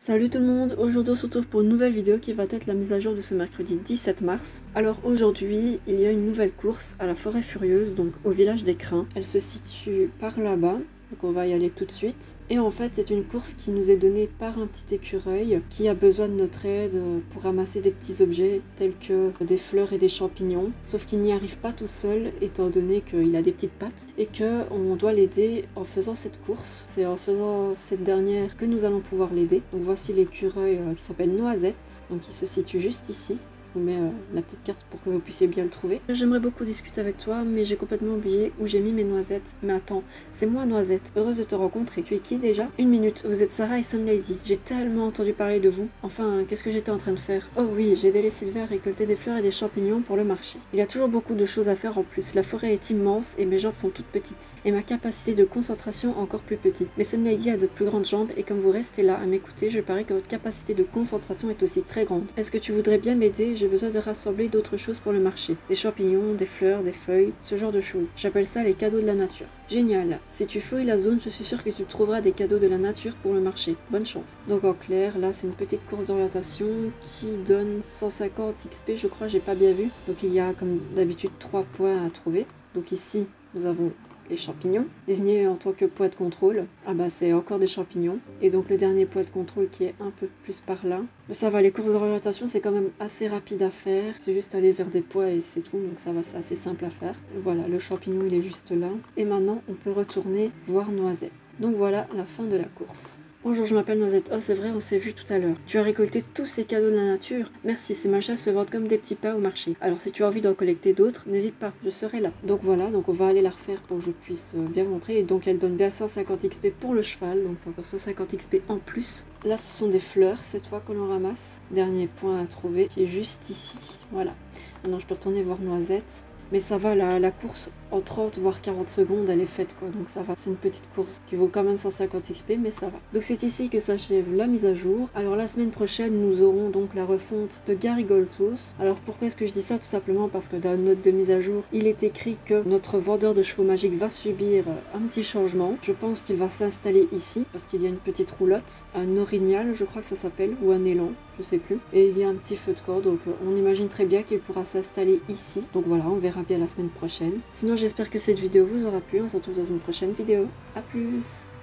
Salut tout le monde, aujourd'hui on se retrouve pour une nouvelle vidéo qui va être la mise à jour de ce mercredi 17 mars. Alors aujourd'hui, il y a une nouvelle course à la forêt furieuse, donc au village des Crins. Elle se situe par là-bas, donc on va y aller tout de suite. Et en fait c'est une course qui nous est donnée par un petit écureuil qui a besoin de notre aide pour ramasser des petits objets tels que des fleurs et des champignons. Sauf qu'il n'y arrive pas tout seul étant donné qu'il a des petites pattes et qu'on doit l'aider en faisant cette course. C'est en faisant cette dernière que nous allons pouvoir l'aider. Donc voici l'écureuil qui s'appelle Noisette, donc il se situe juste ici. Je vous mets la petite carte pour que vous puissiez bien le trouver. J'aimerais beaucoup discuter avec toi, mais j'ai complètement oublié où j'ai mis mes noisettes. Mais attends, c'est moi Noisette, heureuse de te rencontrer. Tu es qui déjà? Une minute, vous êtes Sarah et Sun Lady. J'ai tellement entendu parler de vous. Enfin, qu'est-ce que j'étais en train de faire? Oh oui, j'ai aidé les Silver à récolter des fleurs et des champignons pour le marché. Il y a toujours beaucoup de choses à faire en plus. La forêt est immense et mes jambes sont toutes petites. Et ma capacité de concentration encore plus petite. Mais Sun Lady a de plus grandes jambes et comme vous restez là à m'écouter, je parie que votre capacité de concentration est aussi très grande. Est-ce que tu voudrais bien m'aider? J'ai besoin de rassembler d'autres choses pour le marché. Des champignons, des fleurs, des feuilles, ce genre de choses. J'appelle ça les cadeaux de la nature. Génial. Si tu fouilles la zone, je suis sûre que tu trouveras des cadeaux de la nature pour le marché. Bonne chance. Donc en clair, là c'est une petite course d'orientation qui donne 150 XP, je crois, j'ai pas bien vu. Donc il y a comme d'habitude 3 points à trouver. Donc ici, nous avons les champignons, désignés en tant que poids de contrôle. Ah bah c'est encore des champignons. Et donc le dernier poids de contrôle qui est un peu plus par là. Mais ça va, les courses d'orientation c'est quand même assez rapide à faire. C'est juste aller vers des poids et c'est tout. Donc ça va, c'est assez simple à faire. Voilà, le champignon il est juste là. Et maintenant on peut retourner voir Noisette. Donc voilà la fin de la course. Bonjour, je m'appelle Noisette. Oh, c'est vrai, on s'est vu tout à l'heure. Tu as récolté tous ces cadeaux de la nature? Merci, ces machins se vendent comme des petits pains au marché. Alors, si tu as envie d'en collecter d'autres, n'hésite pas, je serai là. Donc voilà, donc on va aller la refaire pour que je puisse bien montrer. Et donc, elle donne bien 150 XP pour le cheval, donc c'est encore 150 XP en plus. Là, ce sont des fleurs, cette fois que l'on ramasse. Dernier point à trouver, qui est juste ici. Voilà. Maintenant, je peux retourner voir Noisette. Mais ça va, la course en 30 voire 40 secondes elle est faite quoi, donc ça va. C'est une petite course qui vaut quand même 150 XP mais ça va. Donc c'est ici que s'achève la mise à jour. Alors la semaine prochaine nous aurons donc la refonte de Gary Goldtooth. Alors pourquoi est-ce que je dis ça? Tout simplement parce que dans la note de mise à jour il est écrit que notre vendeur de chevaux magiques va subir un petit changement. Je pense qu'il va s'installer ici parce qu'il y a une petite roulotte, un orignal je crois que ça s'appelle, ou un élan, je sais plus. Et il y a un petit feu de corps donc on imagine très bien qu'il pourra s'installer ici. Donc voilà, on verra bien la semaine prochaine. Sinon j'espère que cette vidéo vous aura plu, on se retrouve dans une prochaine vidéo. A plus!